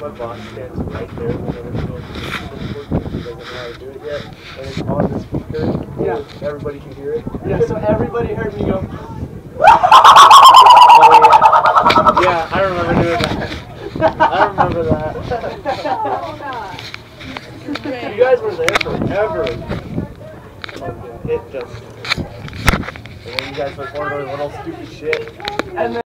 my boss stands right there whenever he goes to the keyboard. He doesn't know how to do it yet. And it's on the speaker. Yeah. Everybody can hear it. Yeah, so everybody heard me go. Oh, yeah. Yeah, I remember doing that. I remember that. You guys were there forever. It just... And then you guys like one of those little stupid shit. And then